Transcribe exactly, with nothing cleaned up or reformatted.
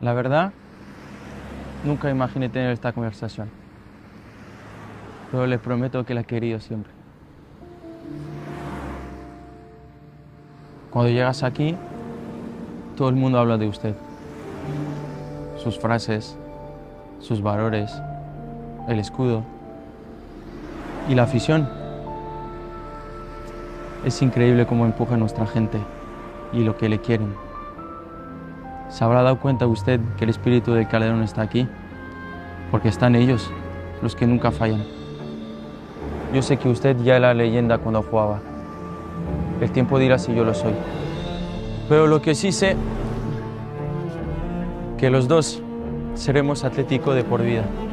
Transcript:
La verdad, nunca imaginé tener esta conversación, pero le prometo que la he querido siempre. Cuando llegas aquí, todo el mundo habla de usted. Sus frases, sus valores, el escudo y la afición. Es increíble cómo empuja a nuestra gente y lo que le quieren. ¿Se habrá dado cuenta usted que el espíritu del Calderón está aquí? Porque están ellos, los que nunca fallan. Yo sé que usted ya era leyenda cuando jugaba. El tiempo dirá si yo lo soy. Pero lo que sí sé, que los dos seremos Atlético de por vida.